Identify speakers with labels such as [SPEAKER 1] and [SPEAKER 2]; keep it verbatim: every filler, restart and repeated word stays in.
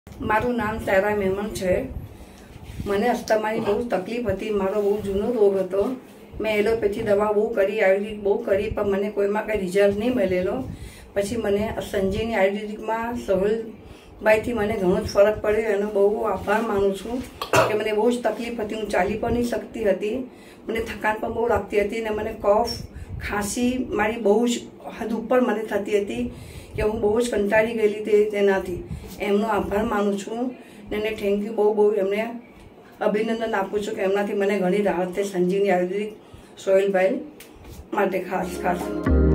[SPEAKER 1] મારું નામ તારા મેમન છે। મને અસ્થમાની બહુ તકલીફ હતી। મારો બહુ જૂનો રોગ હતો। મેં એલોપેથી દવા બહુ કરી, આયુર્વેદિક બહુ કરી, પણ મને કોઈમાં કંઈ રિઝલ્ટ નહીં મળેલો। પછી મને સંજીવની આયુર્વેદિકમાં સહલભાઈથી મને ઘણો જ ફરક પડ્યો। એનો બહુ આભાર માનું છું કે મને બહુ જ તકલીફ હતી। હું ચાલી પણ નહીં શકતી હતી, મને થકાન પણ બહુ લાગતી હતી અને મને કફ, ખાંસી મારી બહુ જ હદ ઉપર મને થતી હતી કે હું બહુ જ કંટાળી ગયેલી તે તેનાથી। એમનો આભાર માનું છું ને એને થેન્ક યુ બહુ બહુ એમને અભિનંદન આપું છું કે એમનાથી મને ઘણી રાહત થઈ। સંજીવની આયુર્વેદિક સોહેલભાઈ માટે ખાસ ખાસ